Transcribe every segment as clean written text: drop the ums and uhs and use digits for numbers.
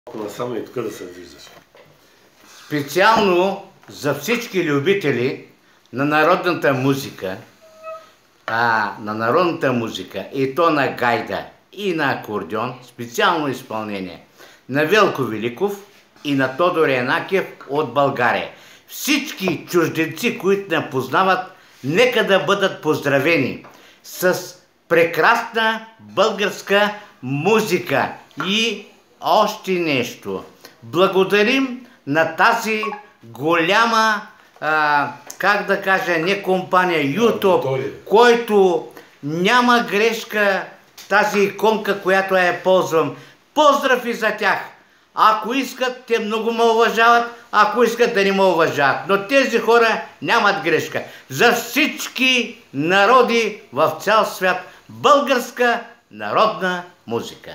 Само и тук да се виждаш. Специално за всички любители на народната музика, и то на гайда и на акордеон, специално изпълнение на Велко Великов и на Тодор Янакиев от България. Всички чужденци, които не познават, нека да бъдат поздравени с прекрасна българска музика. И още нещо. Благодарим на тази голяма, не компания, YouTube, който няма грешка, тази иконка, която я ползвам. Поздрав и за тях! Ако искат, те много ме уважават, ако искат да не ме уважават. Но тези хора нямат грешка. За всички народи в цял свят българска народна музика.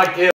лаке